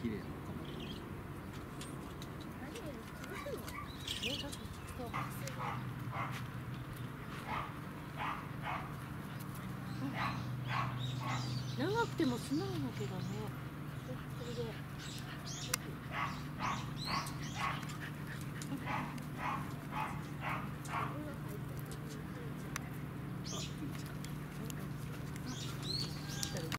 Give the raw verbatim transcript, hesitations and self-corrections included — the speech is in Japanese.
綺麗なのかも。 長くても素直だけどね。それで。